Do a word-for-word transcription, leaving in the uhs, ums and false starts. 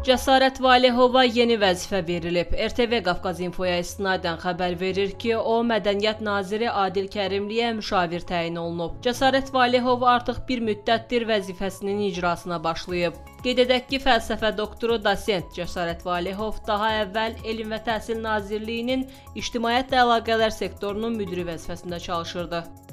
Cəsarət Valehova yeni vəzifə verilib. R T V Qafqaz İnfoya istinadən xəbər verir ki, o, Mədəniyyət Naziri Adil Kərimliyə müşavir təyin olunub. Cəsarət Valehov artıq bir müddətdir vəzifəsinin icrasına başlayıb. Qeyd edək ki, fəlsəfə doktoru dosent Cəsarət Valehov daha əvvəl Elm və Təhsil Nazirliyinin İctimaiyyətlə Əlaqələr sektorunun müdiri vəzifəsində çalışırdı.